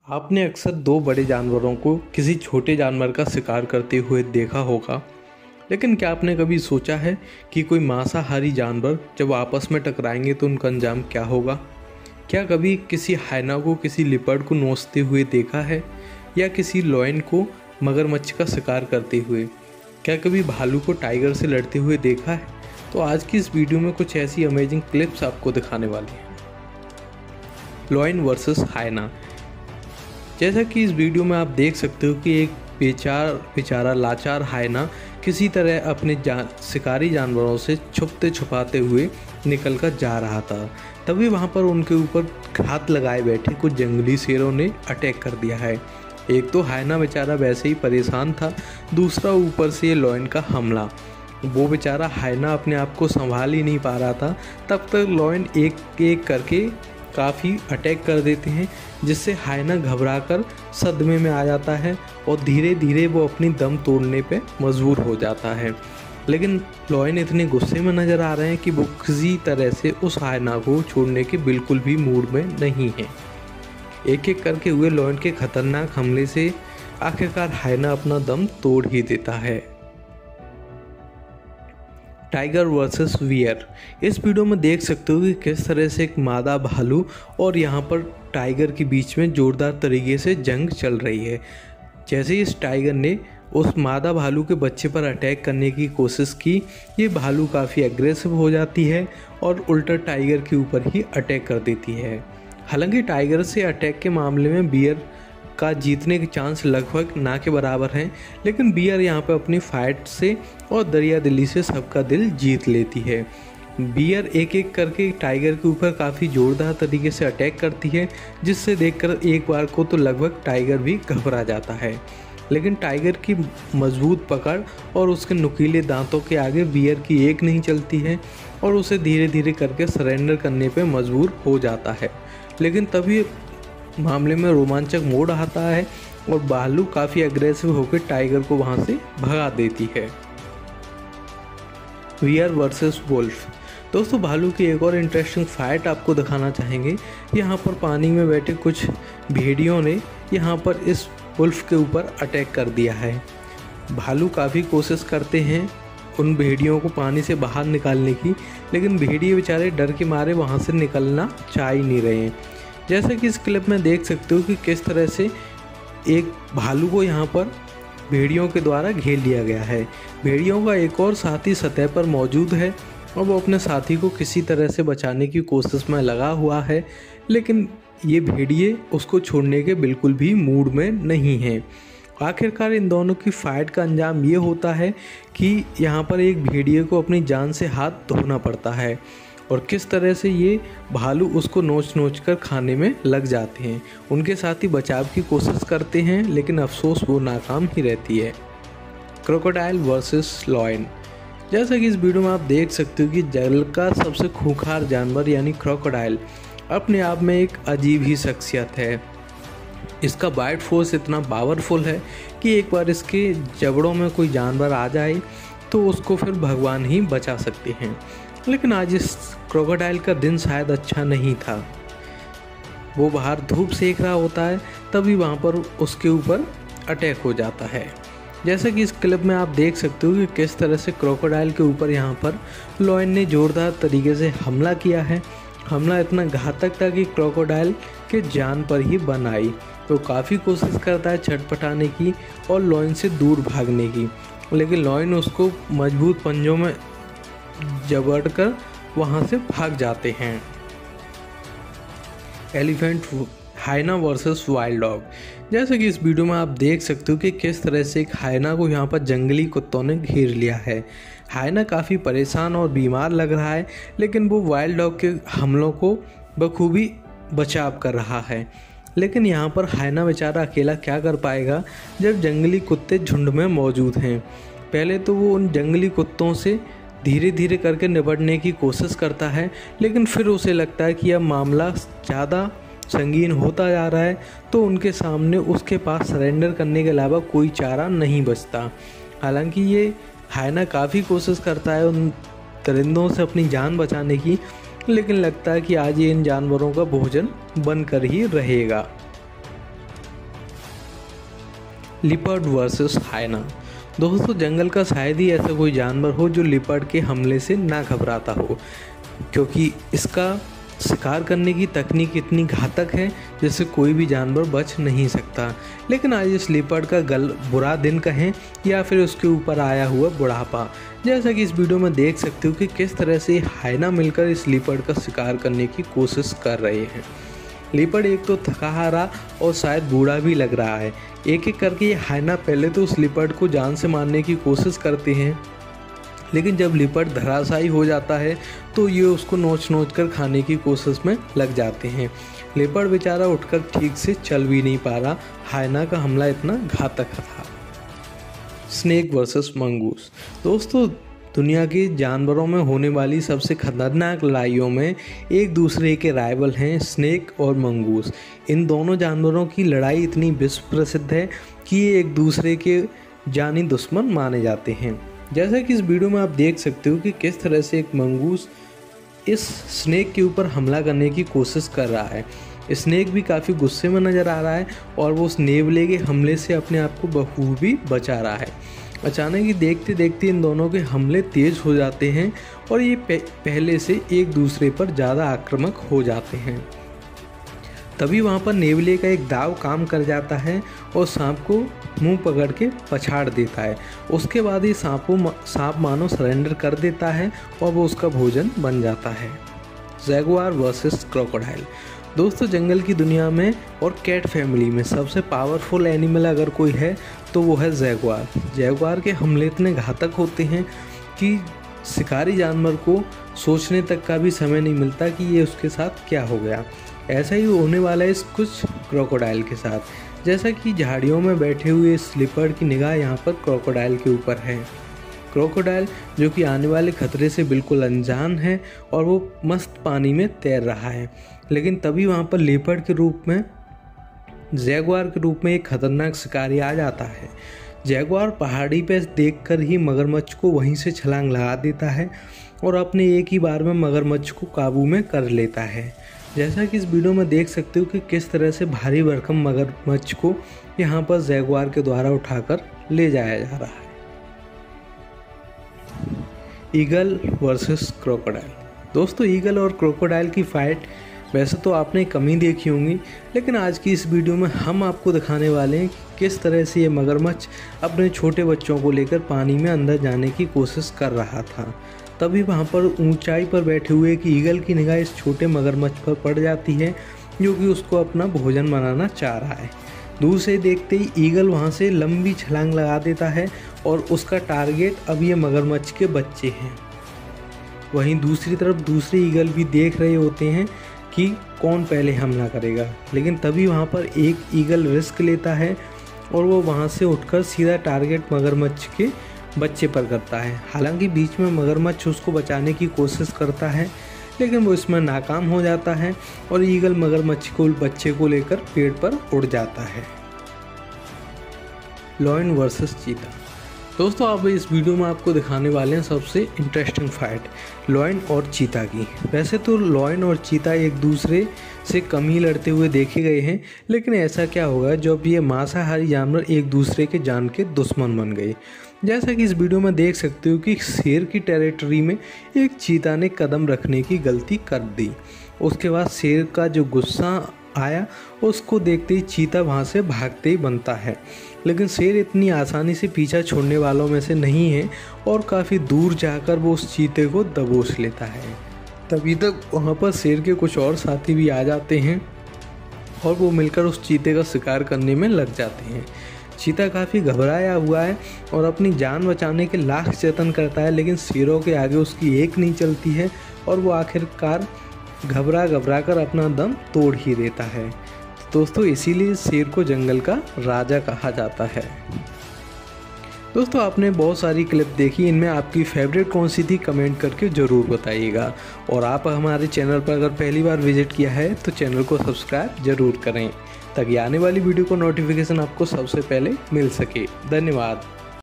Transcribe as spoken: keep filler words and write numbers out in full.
आपने अक्सर दो बड़े जानवरों को किसी छोटे जानवर का शिकार करते हुए देखा होगा, लेकिन क्या आपने कभी सोचा है कि कोई मांसाहारी जानवर जब आपस में टकराएंगे तो उनका अंजाम क्या होगा? क्या कभी किसी हाइना को किसी लिपर्ड को नोचते हुए देखा है, या किसी लॉयन को मगरमच्छ का शिकार करते हुए? क्या कभी भालू को टाइगर से लड़ते हुए देखा है? तो आज की इस वीडियो में कुछ ऐसी अमेजिंग क्लिप्स आपको दिखाने वाली हैं। Lion versus hyena. जैसा कि इस वीडियो में आप देख सकते हो कि एक बेचार बेचारा लाचार हाइना किसी तरह अपने जान शिकारी जानवरों से छुपते छुपाते हुए निकल कर जा रहा था। तभी वहाँ पर उनके ऊपर घात लगाए बैठे कुछ जंगली शेरों ने अटैक कर दिया है। एक तो हाइना बेचारा वैसे ही परेशान था, दूसरा ऊपर से ये लॉयन का हमला। वो बेचारा हाइना अपने आप को संभाल ही नहीं पा रहा था। तब तक लॉयन एक एक करके काफ़ी अटैक कर देते हैं, जिससे हाइना घबराकर सदमे में आ जाता है और धीरे धीरे वो अपनी दम तोड़ने पे मजबूर हो जाता है। लेकिन लॉयन इतने गुस्से में नज़र आ रहे हैं कि वो किसी तरह से उस हाइना को छोड़ने के बिल्कुल भी मूड में नहीं है। एक एक करके हुए लॉयन के खतरनाक हमले से आखिरकार हाइना अपना दम तोड़ ही देता है। Tiger versus bear. इस वीडियो में देख सकते हो कि किस तरह से एक मादा भालू और यहाँ पर टाइगर के बीच में जोरदार तरीके से जंग चल रही है। जैसे ही इस टाइगर ने उस मादा भालू के बच्चे पर अटैक करने की कोशिश की, ये भालू काफ़ी एग्रेसिव हो जाती है और उल्टा टाइगर के ऊपर ही अटैक कर देती है। हालांकि टाइगर से अटैक के मामले में बियर का जीतने के चांस लगभग ना के बराबर हैं, लेकिन बियर यहाँ पे अपनी फाइट से और दरिया दिली से सबका दिल जीत लेती है। बियर एक एक करके टाइगर के ऊपर काफ़ी जोरदार तरीके से अटैक करती है, जिससे देखकर एक बार को तो लगभग टाइगर भी घबरा जाता है। लेकिन टाइगर की मजबूत पकड़ और उसके नुकीले दांतों के आगे बियर की एक नहीं चलती है और उसे धीरे धीरे करके सरेंडर करने पर मजबूर हो जाता है। लेकिन तभी मामले में रोमांचक मोड़ आता है और भालू काफ़ी एग्रेसिव होकर टाइगर को वहां से भगा देती है। Bear versus wolf. दोस्तों, भालू की एक और इंटरेस्टिंग फाइट आपको दिखाना चाहेंगे। यहाँ पर पानी में बैठे कुछ भेड़ियों ने यहाँ पर इस वुल्फ के ऊपर अटैक कर दिया है। भालू काफ़ी कोशिश करते हैं उन भेड़ियों को पानी से बाहर निकालने की, लेकिन भेड़िए बेचारे डर के मारे वहाँ से निकलना चाह ही नहीं रहे हैं। जैसे कि इस क्लिप में देख सकते हो कि किस तरह से एक भालू को यहाँ पर भेड़ियों के द्वारा घेर लिया गया है। भेड़ियों का एक और साथी सतह पर मौजूद है और वो अपने साथी को किसी तरह से बचाने की कोशिश में लगा हुआ है, लेकिन ये भेड़िए उसको छोड़ने के बिल्कुल भी मूड में नहीं हैं। आखिरकार इन दोनों की फाइट का अंजाम ये होता है कि यहाँ पर एक भेड़िए को अपनी जान से हाथ धोना पड़ता है और किस तरह से ये भालू उसको नोच नोच कर खाने में लग जाते हैं। उनके साथी बचाव की कोशिश करते हैं, लेकिन अफसोस वो नाकाम ही रहती है। Crocodile versus lion. जैसा कि इस वीडियो में आप देख सकते हो कि जल का सबसे खूंखार जानवर यानी क्रोकोडाइल अपने आप में एक अजीब ही शख्सियत है। इसका बाइट फोर्स इतना पावरफुल है कि एक बार इसके जबड़ों में कोई जानवर आ जाए तो उसको फिर भगवान ही बचा सकते हैं। लेकिन आज इस क्रोकोडाइल का दिन शायद अच्छा नहीं था। वो बाहर धूप सेक रहा होता है, तभी वहाँ पर उसके ऊपर अटैक हो जाता है। जैसे कि इस क्लिप में आप देख सकते हो कि किस तरह से क्रोकोडाइल के ऊपर यहाँ पर लॉयन ने जोरदार तरीके से हमला किया है। हमला इतना घातक था कि क्रोकोडाइल के जान पर ही बन आई। वो काफ़ी कोशिश करता है छटपटाने की और लॉयन से दूर भागने की, लेकिन लॉयन उसको मजबूत पंजों में जबड़ कर वहाँ से भाग जाते हैं। Elephant hyena versus wild dog. जैसे कि इस वीडियो में आप देख सकते हो कि किस तरह से एक हाइना को यहाँ पर जंगली कुत्तों ने घेर लिया है। हाइना काफ़ी परेशान और बीमार लग रहा है, लेकिन वो वाइल्ड डॉग के हमलों को बखूबी बचाव कर रहा है। लेकिन यहाँ पर हाइना बेचारा अकेला क्या कर पाएगा जब जंगली कुत्ते झुंड में मौजूद हैं। पहले तो वो उन जंगली कुत्तों से धीरे धीरे करके निपटने की कोशिश करता है, लेकिन फिर उसे लगता है कि अब मामला ज़्यादा संगीन होता जा रहा है, तो उनके सामने उसके पास सरेंडर करने के अलावा कोई चारा नहीं बचता। हालांकि ये हाइना काफ़ी कोशिश करता है उन दरिंदों से अपनी जान बचाने की, लेकिन लगता है कि आज ये इन जानवरों का भोजन बनकर ही रहेगा। लिपर्ड वर्सेस हायना। दोस्तों जंगल का शायद ही ऐसा कोई जानवर हो जो लिपर्ड के हमले से ना घबराता हो, क्योंकि इसका शिकार करने की तकनीक इतनी घातक है जिससे कोई भी जानवर बच नहीं सकता। लेकिन आज इस लिपर्ड का गल बुरा दिन कहें या फिर उसके ऊपर आया हुआ बुढ़ापा, जैसा कि इस वीडियो में देख सकते हो कि किस तरह से हायना मिलकर इस लिपर्ड का शिकार करने की कोशिश कर रहे हैं। लिपर्ड एक तो थका हारा और शायद बूढ़ा भी लग रहा है। एक एक करके ये हायना पहले तो उस लिपर्ड को जान से मारने की कोशिश करते हैं, लेकिन जब लिपर्ड धराशायी हो जाता है तो ये उसको नोच नोच कर खाने की कोशिश में लग जाते हैं। लिपर्ड बेचारा उठकर ठीक से चल भी नहीं पा रहा, हायना का हमला इतना घातक था। Snake versus mongoose. दोस्तों दुनिया के जानवरों में होने वाली सबसे खतरनाक लड़ाइयों में एक दूसरे के राइवल हैं स्नेक और मंगूस। इन दोनों जानवरों की लड़ाई इतनी विश्व प्रसिद्ध है कि ये एक दूसरे के जानी दुश्मन माने जाते हैं। जैसा कि इस वीडियो में आप देख सकते हो कि किस तरह से एक मंगूस इस स्नेक के ऊपर हमला करने की कोशिश कर रहा है। स्नेक भी काफ़ी गुस्से में नज़र आ रहा है और वो उस नेवले के हमले से अपने आप को बखूबी बचा रहा है। अचानक ही देखते देखते इन दोनों के हमले तेज़ हो जाते हैं और ये पहले से एक दूसरे पर ज़्यादा आक्रामक हो जाते हैं। तभी वहाँ पर नेवले का एक दाव काम कर जाता है और सांप को मुंह पकड़ के पछाड़ देता है। उसके बाद ही सांपों सांप मानो सरेंडर कर देता है और वो उसका भोजन बन जाता है। Jaguar versus crocodile. दोस्तों जंगल की दुनिया में और कैट फैमिली में सबसे पावरफुल एनिमल अगर कोई है तो वो है जैगुआर। जैगुआर के हमले इतने घातक होते हैं कि शिकारी जानवर को सोचने तक का भी समय नहीं मिलता कि ये उसके साथ क्या हो गया। ऐसा ही होने वाला है इस कुछ क्रोकोडाइल के साथ। जैसा कि झाड़ियों में बैठे हुए इस लिपर्ड की निगाह यहाँ पर क्रोकोडाइल के ऊपर है। क्रोकोडाइल जो कि आने वाले खतरे से बिल्कुल अनजान है और वो मस्त पानी में तैर रहा है, लेकिन तभी वहाँ पर लिपर्ड के रूप में जैगुआर के रूप में एक खतरनाक शिकारी आ जाता है। जैगुआर पहाड़ी पर देखकर ही मगरमच्छ को वहीं से छलांग लगा देता है और अपने एक ही बार में मगरमच्छ को काबू में कर लेता है। जैसा कि इस वीडियो में देख सकते हो कि किस तरह से भारी भरकम मगरमच्छ को यहाँ पर जैगुआर के द्वारा उठाकर ले जाया जा रहा है। Eagle versus crocodile. दोस्तों ईगल और क्रोकोडाइल की फाइट वैसे तो आपने कम ही देखी होंगी, लेकिन आज की इस वीडियो में हम आपको दिखाने वाले हैं किस तरह से ये मगरमच्छ अपने छोटे बच्चों को लेकर पानी में अंदर जाने की कोशिश कर रहा था। तभी वहाँ पर ऊंचाई पर बैठे हुए कि ईगल की निगाह इस छोटे मगरमच्छ पर पड़ जाती है जो कि उसको अपना भोजन बनाना चाह रहा है। दूर से देखते ही ईगल वहाँ से लंबी छलांग लगा देता है और उसका टारगेट अब ये मगरमच्छ के बच्चे हैं। वहीं दूसरी तरफ दूसरे ईगल भी देख रहे होते हैं कि कौन पहले हमला करेगा, लेकिन तभी वहाँ पर एक ईगल रिस्क लेता है और वो वहाँ से उठकर सीधा टारगेट मगरमच्छ के बच्चे पर करता है। हालांकि बीच में मगरमच्छ उसको बचाने की कोशिश करता है, लेकिन वो इसमें नाकाम हो जाता है और ईगल मगरमच्छ को बच्चे को लेकर पेड़ पर उड़ जाता है। लॉयन वर्सेस चीता। दोस्तों अब इस वीडियो में आपको दिखाने वाले हैं सबसे इंटरेस्टिंग फाइट लॉयन और चीता की। वैसे तो लॉयन और चीता एक दूसरे से कम ही लड़ते हुए देखे गए हैं, लेकिन ऐसा क्या होगा जब ये मांसाहारी जानवर एक दूसरे के जान के दुश्मन बन गए। जैसा कि इस वीडियो में देख सकते हो कि शेर की टेरिटरी में एक चीता ने कदम रखने की गलती कर दी। उसके बाद शेर का जो गुस्सा आया उसको देखते ही चीता वहाँ से भागते ही बनता है, लेकिन शेर इतनी आसानी से पीछा छोड़ने वालों में से नहीं है और काफ़ी दूर जाकर वो उस चीते को दबोच लेता है। तभी तक वहाँ पर शेर के कुछ और साथी भी आ जाते हैं और वो मिलकर उस चीते का शिकार करने में लग जाते हैं। चीता काफ़ी घबराया हुआ है और अपनी जान बचाने के लाख जतन करता है, लेकिन शेरों के आगे उसकी एक नहीं चलती है और वो आखिरकार घबरा घबरा कर अपना दम तोड़ ही देता है। दोस्तों इसीलिए शेर को जंगल का राजा कहा जाता है। दोस्तों आपने बहुत सारी क्लिप देखी, इनमें आपकी फेवरेट कौन सी थी कमेंट करके ज़रूर बताइएगा। और आप हमारे चैनल पर अगर पहली बार विजिट किया है तो चैनल को सब्सक्राइब ज़रूर करें ताकि आने वाली वीडियो को नोटिफिकेशन आपको सबसे पहले मिल सके। धन्यवाद।